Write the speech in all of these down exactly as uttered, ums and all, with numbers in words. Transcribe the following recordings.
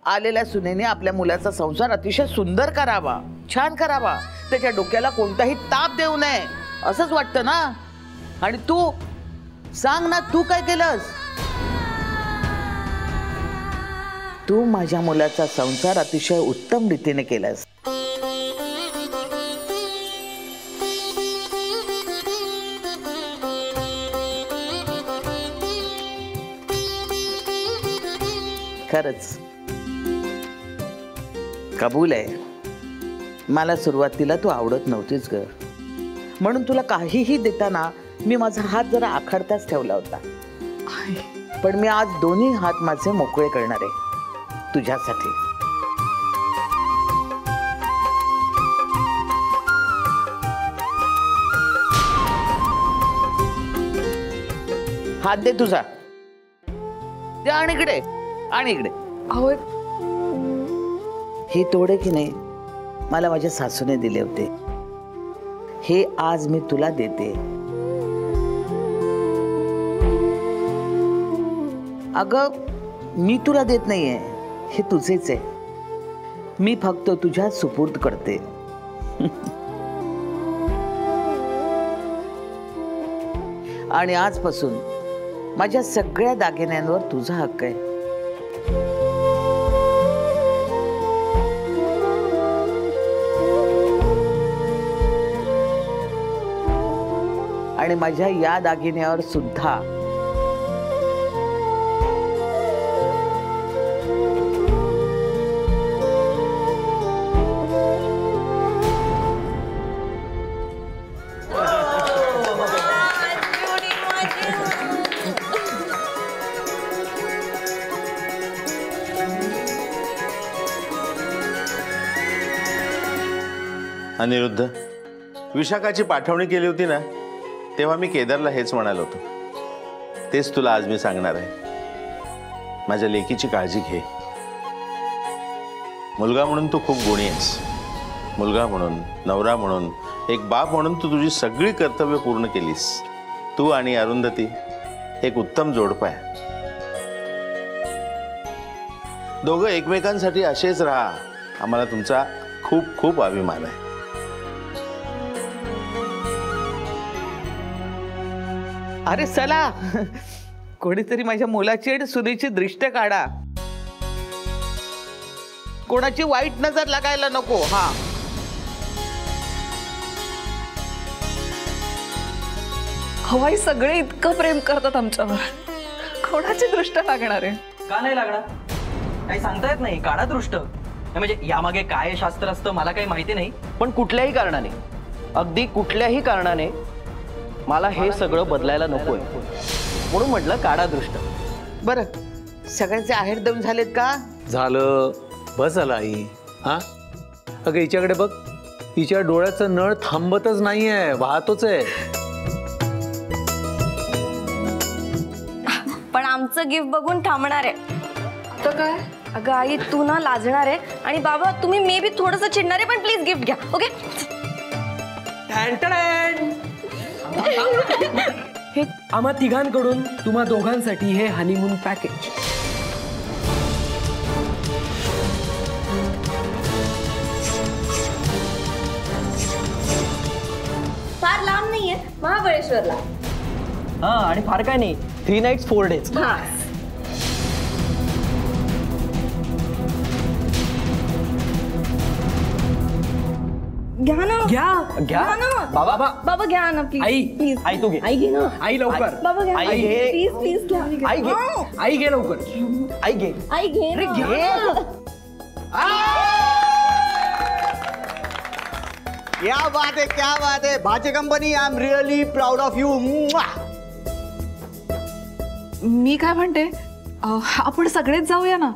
आलेल्या सुनेने आपल्या मुलाचा संसार अतिशय सुंदर करावा, छान करावा, त्याच्या डोक्याला कोणताही ताप देऊ नये असंच वाटतं ना. आणि तू सांग ना, तू काय केलंस? तू माझ्या मुलाचा संसार अतिशय उत्तम रीतीने केलास. खरंच कबूल आहे. मला सुरुवातीला तू आवडत नव्हतीच ग, म्हणून तुला काहीही देताना मी माझा हात जरा आखडताच ठेवला होता. पण मी आज दोन्ही हात माझे मोकळे करणार आहे तुझ्यासाठी. हात दे तुझा. दे आणि इकडे आणि इकडे. अहो हे तोडे की नाही मला माझ्या सासूने दिले होते, हे आज मी तुला देते. अगं मी तुला देत नाहीये, हे तुझेच आहे. मी फक्त तुझ्या सुपूर्द करते. आणि आजपासून माझ्या सगळ्या दागिन्यांवर तुझा हक्क आहे. आणि माझ्या या दागिन्यावर सुद्धा अनिरुद्ध, विशाखाची पाठवणी केली होती ना, तेव्हा मी केदारला हेच म्हणालो होतो. तेच तुला आज मी सांगणार आहे. माझ्या लेकीची काळजी घे. मुलगा म्हणून तू खूप गुणी आहेस. मुलगा म्हणून, नवरा म्हणून, एक बाप म्हणून तू तुझी सगळी कर्तव्य पूर्ण केलीस. तू आणि अरुंधती एक उत्तम जोडपं आहे. दोघं एकमेकांसाठी असेच राहा. आम्हाला तुमचा खूप खूप अभिमान आहे. अरे चला, कोणीतरी माझ्या मुलाची आणि सुनेची दृष्ट काढा. कोणाची वाईट नजर लागायला नको. हा हवाई सगळे इतकं प्रेम करतात आमच्यावर, कोणाची दृष्ट लागणार आहे? का नाही लागणार? काही सांगता येत नाही. काढा दृष्ट. म्हणजे यामागे काय शास्त्र असतं मला काही माहिती नाही, पण कुठल्याही कारणाने, अगदी कुठल्याही कारणाने मला हे सगळं बदलायला नकोय, म्हणून म्हटलं काढा दृष्ट. बरं, सगळ्यांचे आहेर देऊन झालेत का? झालं. बस झालं आई. हा अगं हिच्याकडे बघ, हिच्या डोळ्याचं नळ थांबतच नाहीये, वाहतोच आहे. पण आमचं गिफ्ट बघून थांबणार आहे. तर काय? अगं आई, तू ना लाजणार आहे आणि बाबा तुम्ही मे बी थोडंसं चिडणार आहे, पण प्लीज गिफ्ट घ्या. ओके? हे आम्हा तिघांकडून तुम्हा दोघांसाठी हे हनीमून पॅकेज. फार लांब नाहीये, महाबळेश्वरला. हा, आणि फार काय नाही, थ्री नाईट्स फोर डेज. घ्या ना. घ्या घ्या ना. बाबा बाबा घ्या ना प्लीज. आई, प्लीज आई तू घे. आई घे ना. आई लवकर. बाबा घ्या. आई घे. प्लीज प्लीज घ्या. आई घे. आई घे लवकर. आई घे. आई घे ना. क्या बात है, क्या बात है. भाचे company, I am really proud of you. मी काय म्हणते, अं, आपण सगळेच जाऊया ना.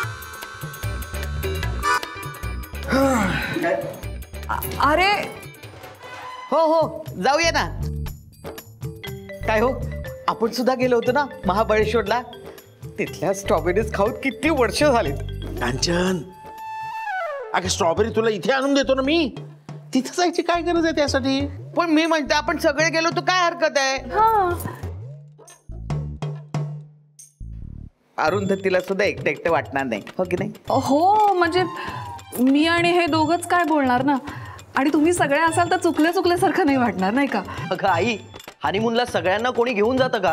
अरे हो हो जाऊया ना. काय हो, आपण सुद्धा गेलो होतो ना महाबळेश्वरला. तिथल्या स्ट्रॉबेरीज खाऊन किती वर्ष झाली. कांचन, अगं स्ट्रॉबेरी तुला इथे आणून देतो ना मी. तिथे जायची काय गरज आहे त्यासाठी? पण मी म्हणते आपण सगळे गेलो तर काय हरकत आहे? अरुंधतीला सुद्धा एकटं एकटं वाटणार नाही, हो की नाही? हो म्हणजे मी आणि हे दोघंच काय बोलणार ना, आणि तुम्ही सगळे असाल तर चुकले चुकल्यासारखं नाही वाटणार, नाही का? अगं आई, हनीमूनला सगळ्यांना कोणी घेऊन जातं का?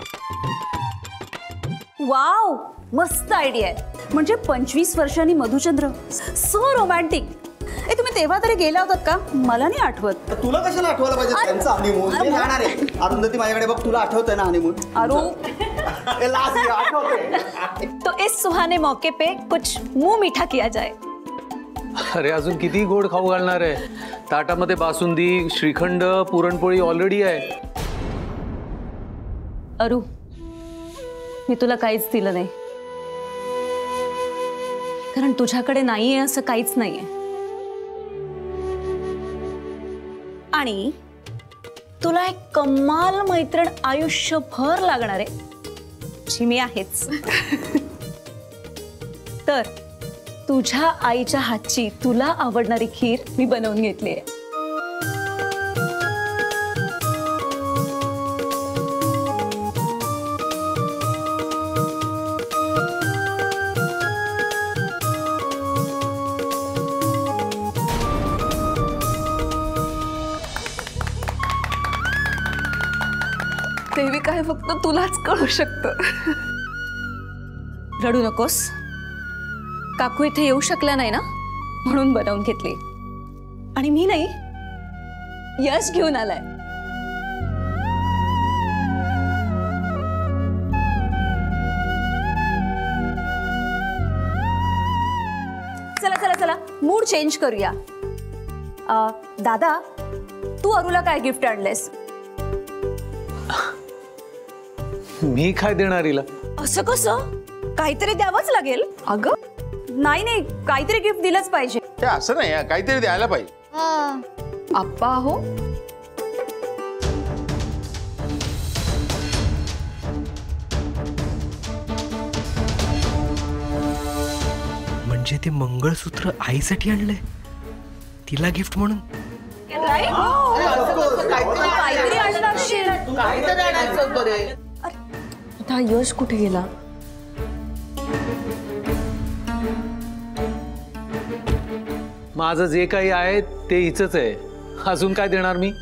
वाव, मस्त आयडिया आहे. म्हणजे पंचवीस वर्षांनी मधुचंद्र, सो रोमॅन्टिक. ए तुम्ही तेव्हा तरी गेला होतात का? मला नाही आठवत. तुला कशाला आठवायला पाहिजे त्यांचा हनीमून? मी जाणार आहे. अरुंधती माझ्याकडे बघ, तुला आठवतंय ना हनीमून? अरु ए, लाज घे, आठवतंय. तो इस सुहाने मौके पे कुछ मुंह मीठा किया जाए. अरे अजून किती गोड खाऊ घालणार आहे? ताटामध्ये बासुंदी, श्रीखंड, पुरणपोळी ऑलरेडी आहे. अरु, मी तुला काहीच दिलं नाही, कारण तुझ्याकडे नाहीये असं काहीच नाहीये. आणि तुला एक कमाल मैत्रीण आयुष्यभर लागणार आहे, जी मी आहेच. तर तुझ्या आईच्या हातची तुला आवडणारी खीर मी बनवून घेतली आहे. देवी काय फक्त तुलाच कळू शकतं. रडू नकोस. काकू इथे येऊ शकल्या नाही ना, म्हणून बनवून घेतली. आणि मी नाही, यश घेऊन आलाय. चला चला चला, मूड चेंज करूया. अ, दादा, तू अरुला काय गिफ्ट आणलेस? मी काय देणार हिला? असं कसं? काहीतरी द्यावंच लागेल. अगं नाही नाही, काहीतरी गिफ्ट दिलंच पाहिजे. ते असं नाही, हा, काहीतरी द्यायला पाहिजे. आप्पा हो, म्हणजे ते मंगळसूत्र आईसाठी आणलंय, तिला गिफ्ट म्हणून. काहीतरी आणलं असेल. आता यश कुठे गेला? माझं जे काही आहे ते हिचंच आहे. अजून काय देणार मी?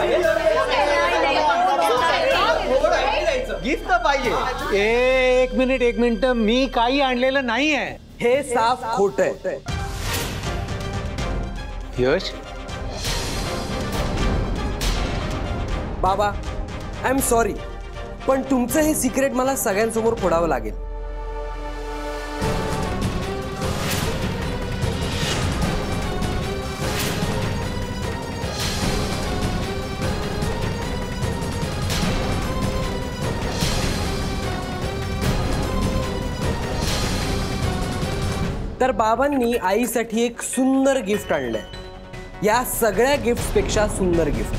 गिफ्ट पाहिजे. ए, एक मिनिट एक मिनिट, मी काही आणलेलं नाही आहे. हे साफ खोट आहे. यश, बाबा, आय एम सॉरी, पण तुमचं हे सिक्रेट मला सगळ्यांसमोर फोडावं लागेल. तर बाबांनी आईसाठी एक सुंदर गिफ्ट आणलंय. या सगळ्या गिफ्ट पेक्षा सुंदर गिफ्ट.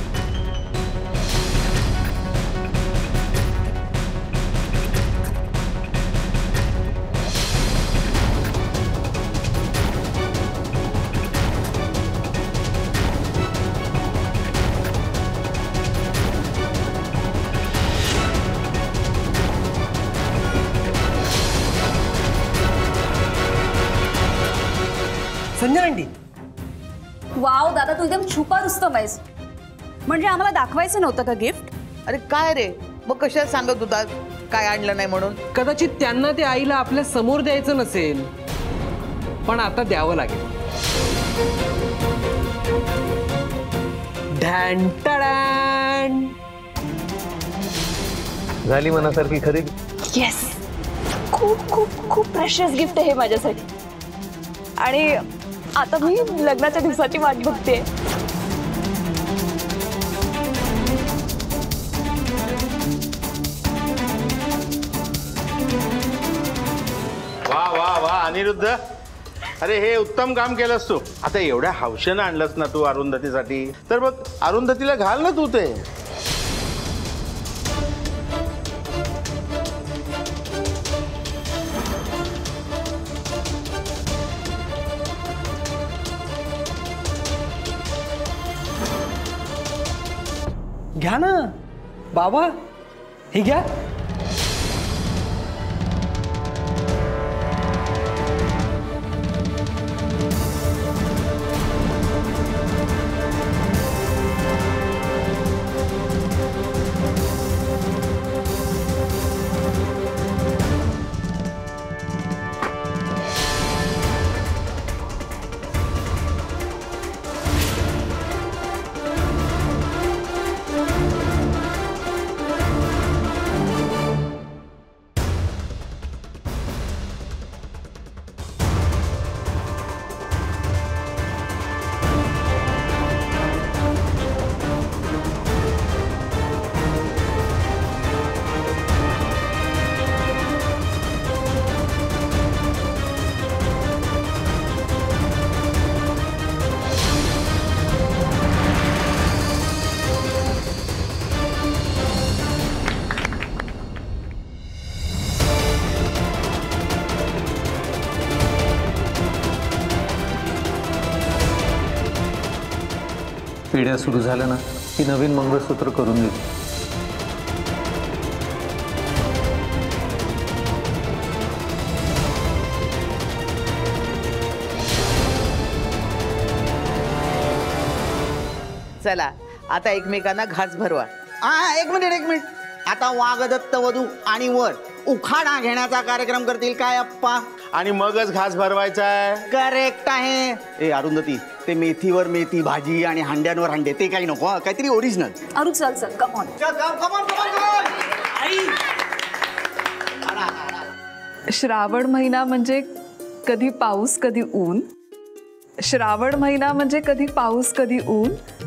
संजना आंटी, वाव दादा, तू एकदम छुपा रुस्तम आहेस. म्हणजे आम्हाला दाखवायचं नव्हतं का गिफ्ट? अरे काय रे, मग कशा सांगत होता काय आणलं नाही म्हणून? कदाचित त्यांना ते आईला आपल्या समोर द्यायचं नसेल, पण आता द्यावं लागेल. ढॅन टडॅन. झाली मनासारखी खरेदी. येस, खूप खूप खूप प्रेशियस गिफ्ट आहे माझ्यासाठी. आणि आता मी लग्नाच्या दिवसाची वाट बघते. वा वा वा अनिरुद्ध, अरे हे उत्तम काम केलंस तू. आता एवढ्या हौशेनं आणलंस ना तू अरुंधतीसाठी, तर मग अरुंधतीला घाल ना तू ते. घ्या ना बाबा, हे घ्या. पिढ्या सुरू झाल्या ना की नवीन मंगळसूत्र करून देतो. चला आता एकमेकांना घास भरवा. हा एक मिनिट एक मिनिट. आता वाघदत्त वधू आणि वर उखाडा घेण्याचा कार्यक्रम करतील काय अप्पा? आणि मगच घास भरवायचा आहे. करेक्ट आहे. ए अरुंधती, ते मेथीवर मेथी भाजी आणि हांड्यांवर हांडे ते काही नको, काहीतरी ओरिजिनल. अरू चल चल कम ऑन. श्रावण महिना म्हणजे कधी पाऊस कधी ऊन. श्रावण महिना म्हणजे कधी पाऊस कधी ऊन.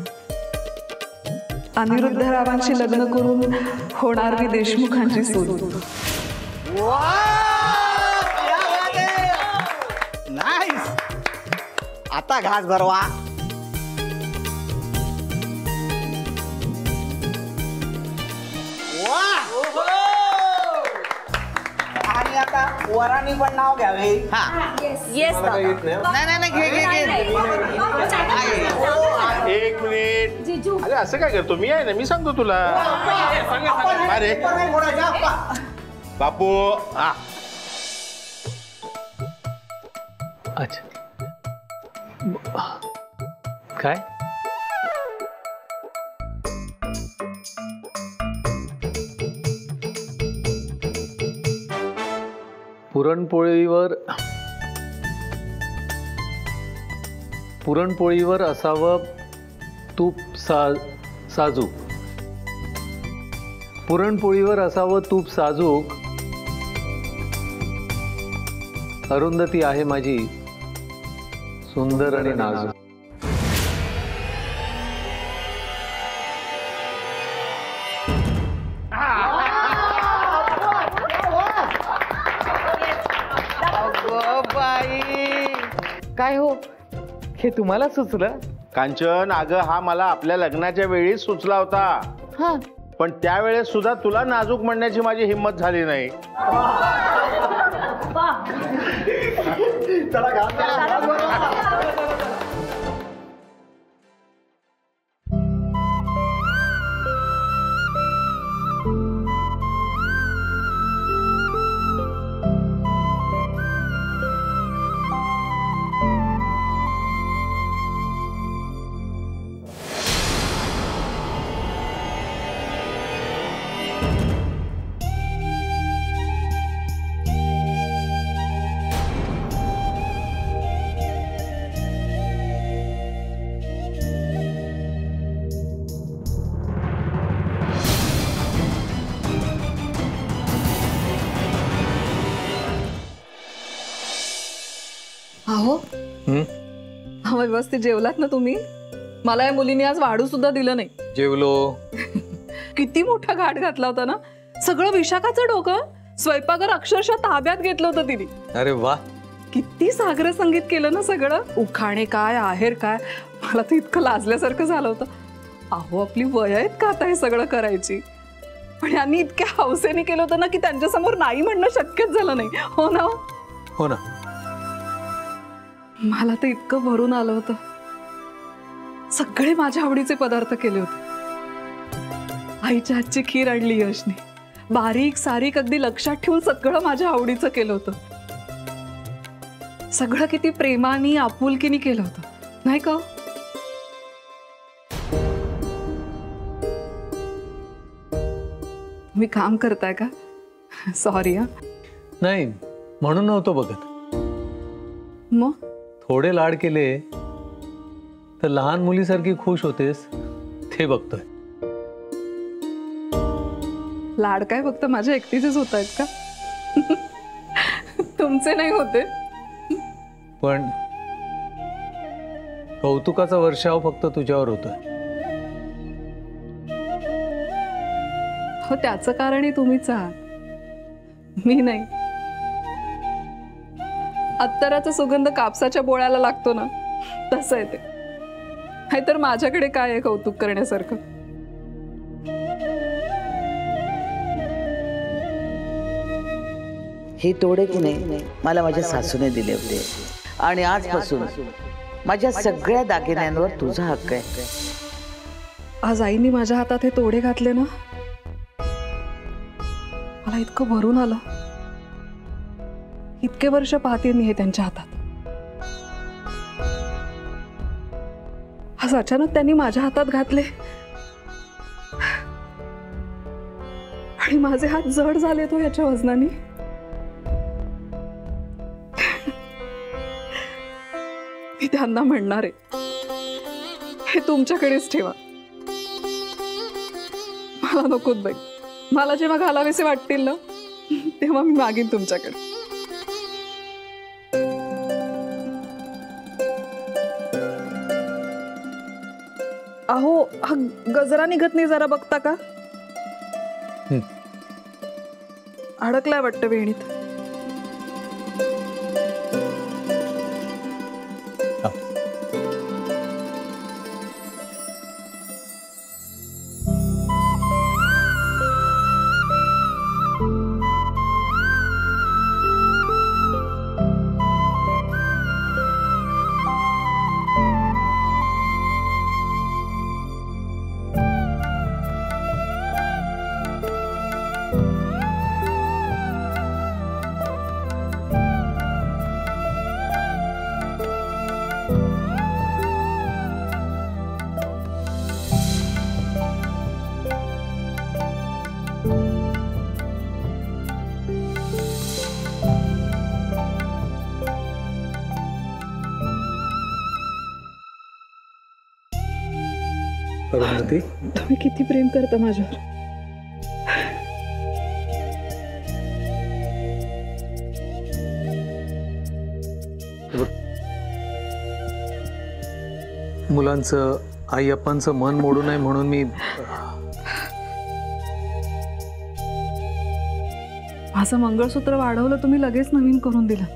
अनिरुद्धरावांशी लग्न करून होणार मी देशमुखांची सून. नाईस. आता घास भरवा. आणि आता वरांनी पण नाव घ्यावे. हा येस नाही नाही नाही घे घे घे. एक मिनिट. अरे असं काय करतो मी आहे ना, मी सांगतो तुला. अरे बापू. हा अच्छा काय पुरणपोळीवर पुरणपोळीवर असावं तूप सा साजूक. पुरणपोळीवर असावं तूप साजूक. अरुंधती आहे माझी सुंदर आणि नाजूक. काय हो, हे तुम्हाला सुचलं? कांचन, अगं हा मला आपल्या लग्नाच्या वेळी सुचला होता. हा पण त्यावेळेस सुद्धा तुला नाजूक म्हणण्याची माझी हिंमत झाली नाही. अहो हम्म व्यवस्थित जेवलात ना तुम्ही? मला या मुलीने आज वाढू सुद्धा दिलं नाही. जेवलो. किती मोठा घाट घातला होता ना. सगळं विशाखाचं डोकं स्वयंपाकघर अक्षरशः ताब्यात घेतलं होतं तिने. अरे वा. किती सागर संगीत केलं ना सगळं. उखाणे काय आहेर काय, मला तर इतकं लाजल्यासारखं झालं होतं. अहो आपली वय आहेत का आता हे सगळं करायची. पण यांनी इतक्या हौसेने केलं होतं ना की त्यांच्यासमोर नाही म्हणणं शक्यच झालं नाही. हो ना. हो ना. मला तर इतकं भरून आलं होतं. सगळे माझ्या आवडीचे पदार्थ केले होते. आईच्या हातची खीर आणली यशने. बारीक सारीक अगदी लक्षात ठेवून सगळं माझ्या आवडीचं केलं होतं. सगळं किती प्रेमाने आपुलकीने केलं होतं नाही का? तुम्ही काम करताय का? सॉरी. हा नाही म्हणून नव्हतो बघत. मग थोडे लाड केले तर लहान मुलीसारखी खुश होतेस ते बघतोय. लाड काय फक्त माझ्या एकटीचेच होत आहेत का? तुमचे नाही होते? पण कौतुकाचा वर्षाव फक्त तुझ्यावर होतोय. हो त्याचं कारणही तुम्हीच आहात, मी नाही. अत्तराचा सुगंध कापसाच्या बोळ्याला लागतो ना, तसं आहे ते. नाहीतर माझ्याकडे काय आहे कौतुक करण्यासारखं? हे तोडे की नाही मला माझ्या सासूने दिले होते आणि आजपासून माझ्या सगळ्या दागिन्यांवर तुझा हक्क आहे. आज आईनी माझ्या हातात हे तोडे घातले ना, मला इतकं भरून आलं. इतके वर्ष पाहते मी हे त्यांच्या हातात. आज अचानक त्यांनी माझ्या हातात घातले आणि माझे हात जड झाले तो याच्या वजनाने. मी त्यांना म्हणणार आहे, हे तुमच्याकडेच ठेवा. मला नकोत बाई. मला जेव्हा घालावेसे वाटतील ना, तेव्हा मी मागीन तुमच्याकडे. अहो, हा गजरा निघत नाही, जरा बघता का? अडकलाय वाटतं वेणीत. अरुंधती, तुम्ही किती प्रेम करता माझ्यावर. मुलांचं आई अप्पांचं मन मोडू नये म्हणून मी माझं मंगळसूत्र वाढवलं, तुम्ही लगेच नवीन करून दिलं.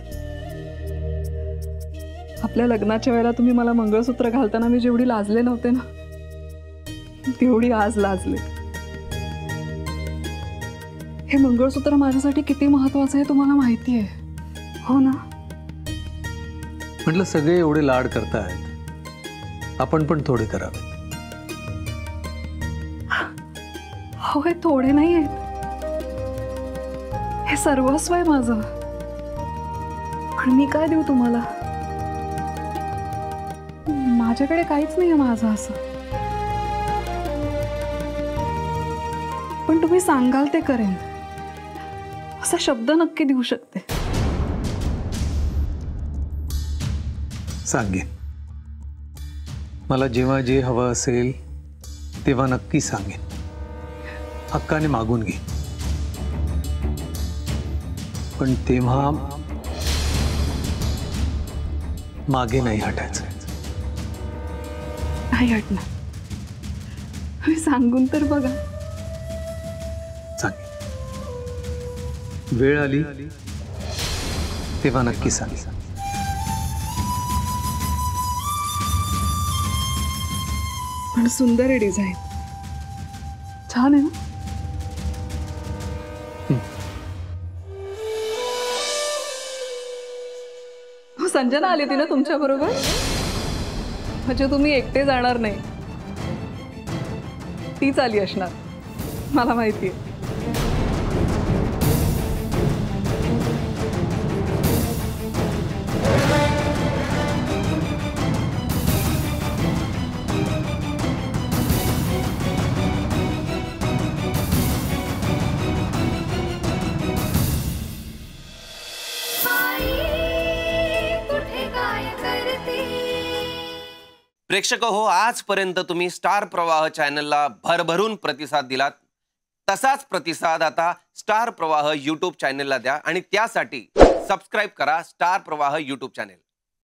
आपल्या लग्नाच्या वेळेला तुम्ही मला मंगळसूत्र घालताना मी जेवढी लाजले नव्हते ना, तेवढी आज लाजले. हे मंगळसूत्र माझ्यासाठी किती महत्वाचं आहे तुम्हाला माहिती आहे, हो ना? म्हटलं सगळे एवढे लाड करतायत, आपण पण थोडे करावे. हो, हे थोडे नाही आहेत, हे सर्वस्व आहे माझं. पण मी काय देऊ तुम्हाला? माझ्याकडे काहीच नाही आहे माझं असं. पण तुम्ही सांगाल ते करेन, असा शब्द नक्की देऊ शकते. सांगेन. मला जेव्हा जे हवं असेल तेव्हा नक्की सांगेन. हक्काने मागून घे. पण तेव्हा मागे नाही हटायचं. नाही हटणार. मी सांगून तर बघा. सांगेन. वेळ आली तेव्हा नक्की सांगेन. पण सुंदर आहे डिझाईन. छान आहे ना? हो, संजना आली होती ना तुमच्या बरोबर? म्हणजे तुम्ही एकटे जाणार नाही, तीच आली असणार, मला माहिती आहे. प्रेक्षक हो, आजपर्यंत तुम्ही स्टार प्रवाह चॅनलला भरभरून प्रतिसाद दिलात. तसाच प्रतिसाद आता स्टार प्रवाह यूट्यूब चॅनलला द्या आणि त्यासाठी सबस्क्राईब करा स्टार प्रवाह यूट्यूब चॅनल.